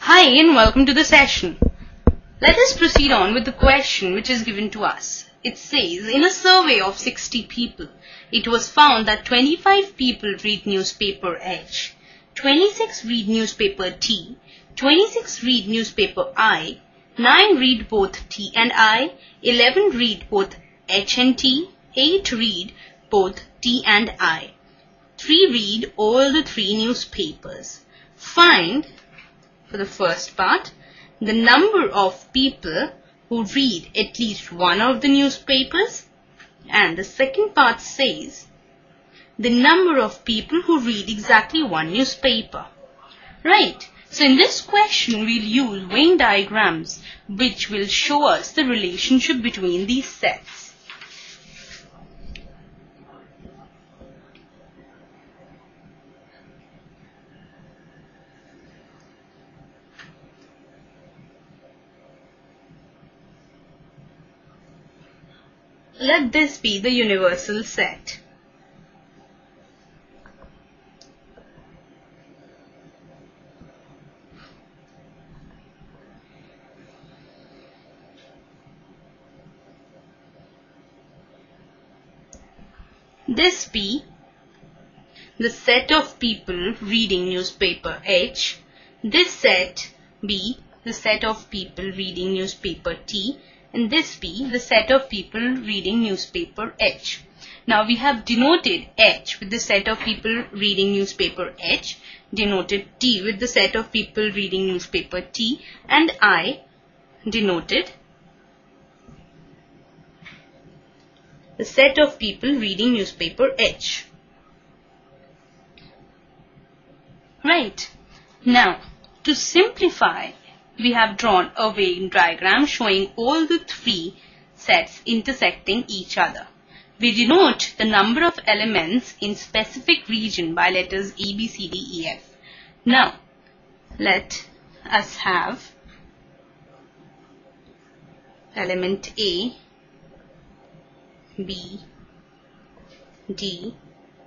Hi and welcome to the session. Let us proceed on with the question which is given to us. It says, in a survey of 60 people, it was found that 25 people read newspaper H, 26 read newspaper T, 26 read newspaper I, 9 read both T and I, 11 read both H and T, 8 read both T and I, 3 read all the 3 newspapers. Find, for the first part, the number of people who read at least one of the newspapers, and the second part says the number of people who read exactly one newspaper. Right. So in this question we'll use Venn diagrams which will show us the relationship between these sets. Let this be the universal set. This be the set of people reading newspaper H. This set be the set of people reading newspaper T. And this be the set of people reading newspaper H. Now we have denoted H with the set of people reading newspaper H, denoted T with the set of people reading newspaper T, and I denoted the set of people reading newspaper H. Right. Now, to simplify, we have drawn a Venn diagram showing all the 3 sets intersecting each other. We denote the number of elements in specific region by letters A, B, C, D, E, F. Now, let us have element A, B, D,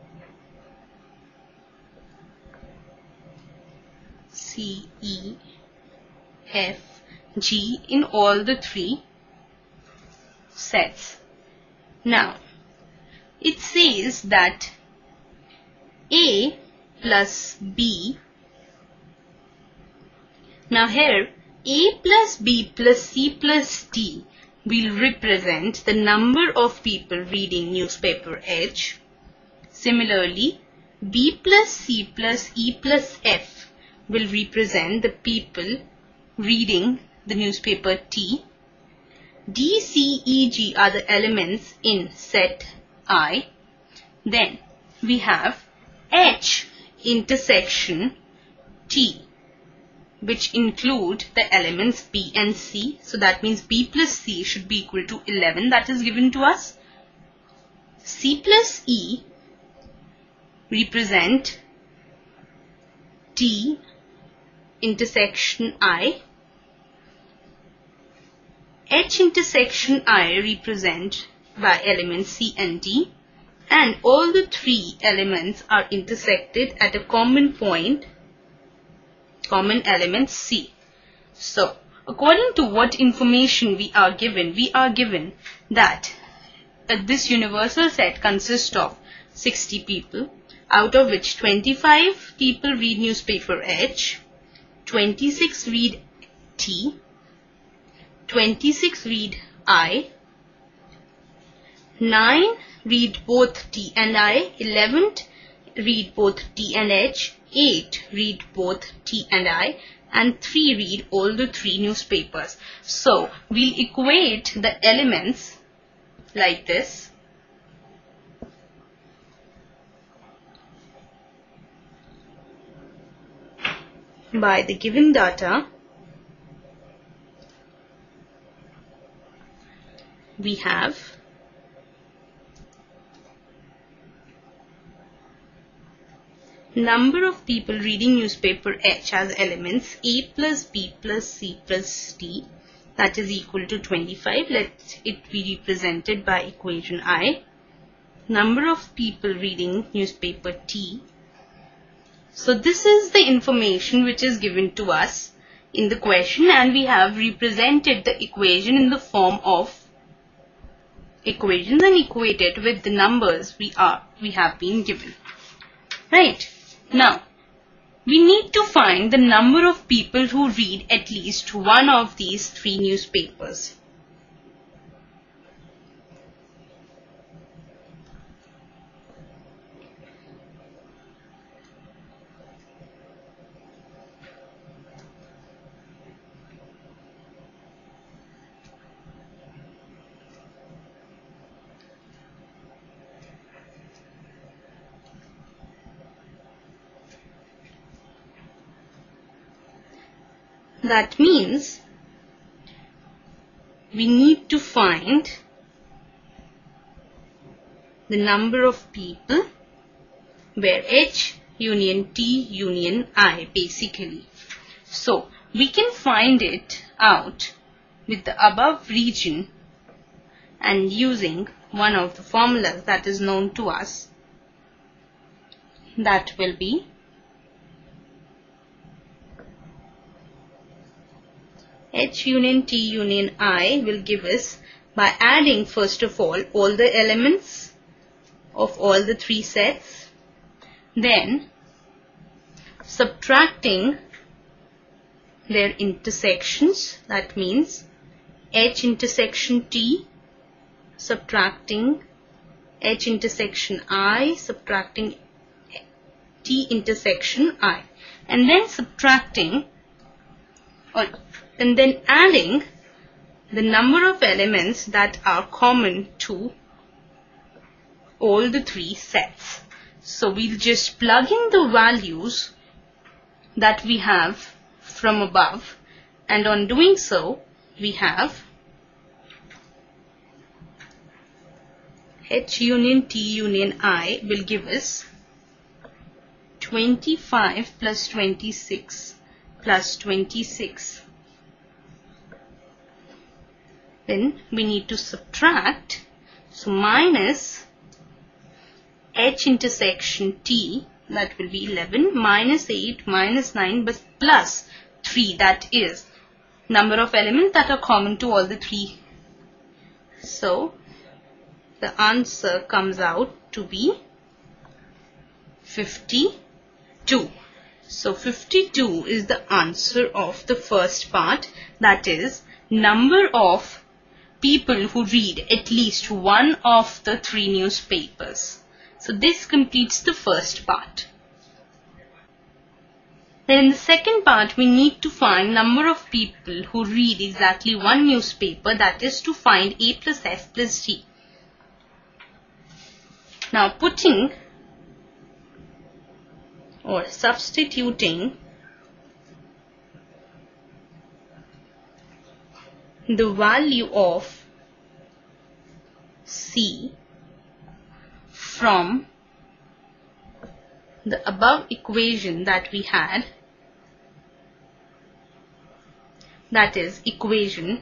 C, E, F, G in all the 3 sets. Now, it says that A plus B. Now here, A plus B plus C plus D will represent the number of people reading newspaper H. Similarly, B plus C plus E plus F will represent the people reading the newspaper T. D, C, E, G are the elements in set I. Then we have H intersection T, which include the elements B and C. So that means B plus C should be equal to 11. That is given to us. C plus E represent T intersection I. H intersection I represent by elements C and D, and all the 3 elements are intersected at a common point, common element C. So, according to what information we are given that this universal set consists of 60 people, out of which 25 people read newspaper H, 26 read T, 26 read I, 9 read both T and I, 11 read both T and H, 8 read both T and I, and 3 read all the 3 newspapers. So, we'll equate the elements like this. By the given data, we have number of people reading newspaper H as elements A plus B plus C plus D, that is equal to 25. Let it be represented by equation I. Number of people reading newspaper T. So this is the information which is given to us in the question, and we have represented the equation in the form of equations and equated with the numbers we have been given. Right. Now, we need to find the number of people who read at least one of these 3 newspapers. That means we need to find the number of people where H union T union I basically. So we can find it out with the above region and using one of the formulas that is known to us. That will be H union T union I will give us, by adding first of all the elements of all the 3 sets, then subtracting their intersections, that means H intersection T, subtracting H intersection I, subtracting T intersection I, and then subtracting and then adding the number of elements that are common to all the 3 sets. So we'll just plug in the values that we have from above, and on doing so we have H union T union I will give us 25 plus 26 plus 26. Then we need to subtract, so minus H intersection T, that will be 11, minus 8, minus 9, but plus 3, that is number of elements that are common to all the 3. So the answer comes out to be 52. So 52 is the answer of the first part, that is number of people who read at least one of the 3 newspapers. So this completes the first part. Then in the second part we need to find number of people who read exactly one newspaper, that is to find A plus F plus G. Now putting or substituting the value of C from the above equation that we had, that is equation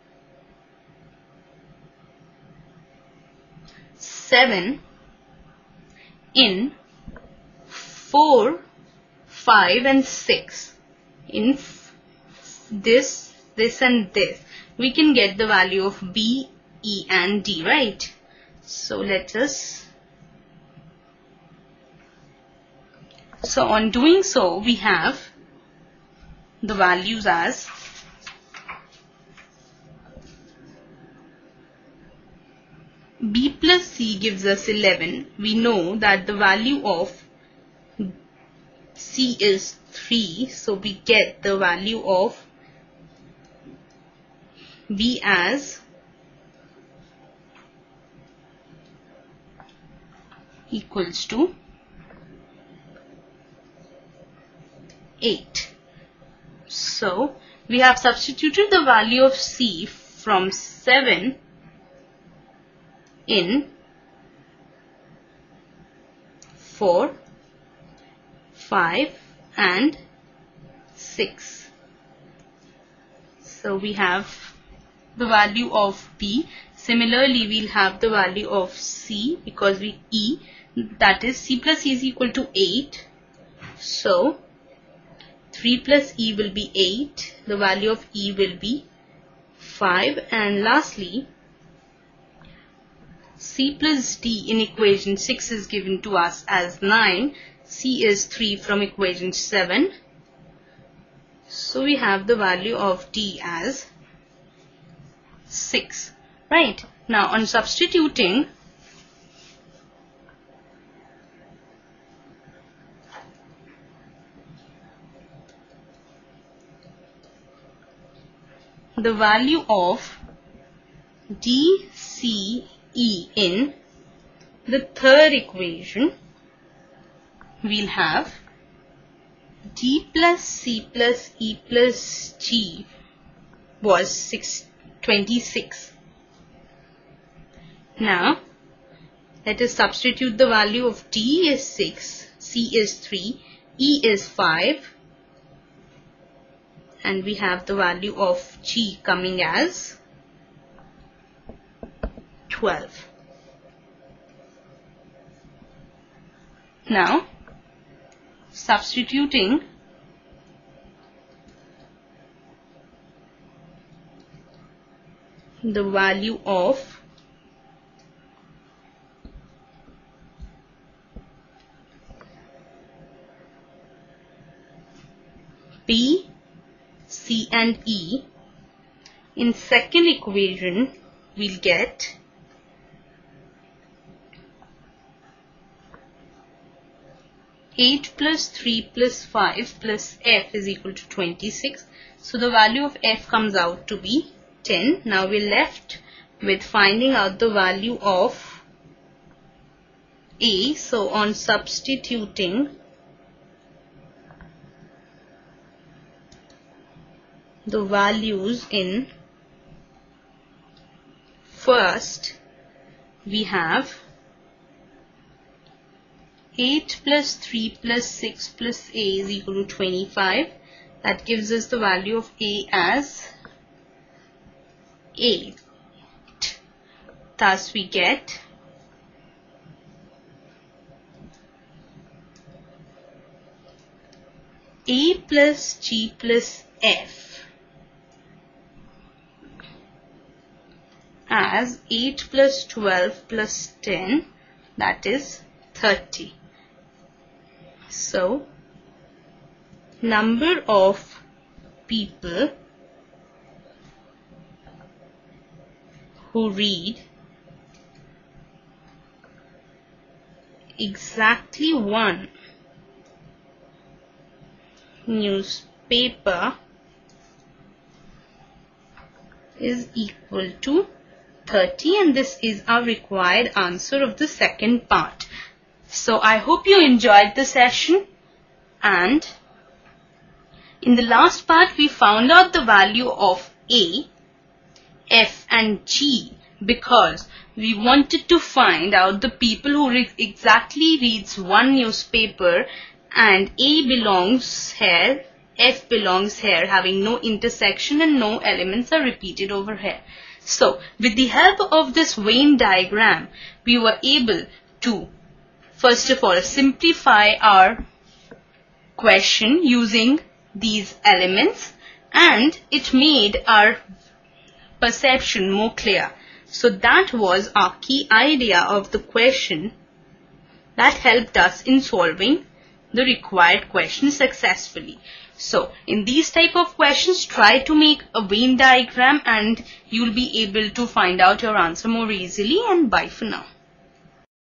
7 in 4, 5 and 6, in this and this, we can get the value of B, E and D, right? So on doing so, we have the values as B plus C gives us 11. We know that the value of C is 3, so we get the value of B as equals to 8. So we have substituted the value of C from 7 in 4, 5 and 6. So we have the value of B. Similarly, we'll have the value of C because that is C plus E is equal to 8. So 3 plus E will be 8. the value of E will be 5. And lastly, C plus D in equation 6 is given to us as 9. C is 3 from equation 7. So we have the value of D as 6. Right. Now on substituting, the value of D, C, E in the third equation, we'll have D plus C plus E plus G was 26. Now, let us substitute the value of D is 6, C is 3, E is 5, and we have the value of G coming as 12. Now, substituting the value of P, C and E in second equation, we'll get eight plus 3 plus 5 plus F is equal to 26. So the value of F comes out to be 10. Now we're left with finding out the value of A. So on substituting the values in first, we have 8 plus 3 plus 6 plus A is equal to 25. That gives us the value of A as 8. Thus we get A plus G plus F as 8 plus 12 plus 10, that is 30. So, number of people who read exactly one newspaper is equal to 30, and this is our required answer of the second part. So I hope you enjoyed the session, and in the last part we found out the value of A, F and G because we wanted to find out the people who exactly reads one newspaper, and A belongs here, F belongs here, having no intersection and no elements are repeated over here. So with the help of this Venn diagram, we were able to first of all simplify our question using these elements, and it made our perception more clear. So that was our key idea of the question that helped us in solving the required question successfully. So in these type of questions, try to make a Venn diagram and you'll be able to find out your answer more easily. And bye for now.